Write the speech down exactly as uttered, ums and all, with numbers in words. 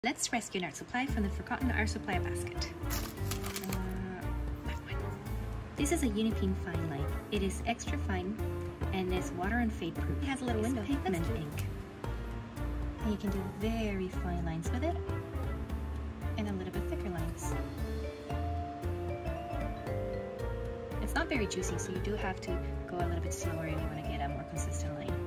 Let's rescue an art supply from the forgotten art supply basket. Uh, that one. This is a Unipine fine line. It is extra fine and is water and fade proof. It has a little window. Pigment ink. And you can do very fine lines with it and a little bit thicker lines. It's not very juicy, so you do have to go a little bit slower if you want to get a more consistent line.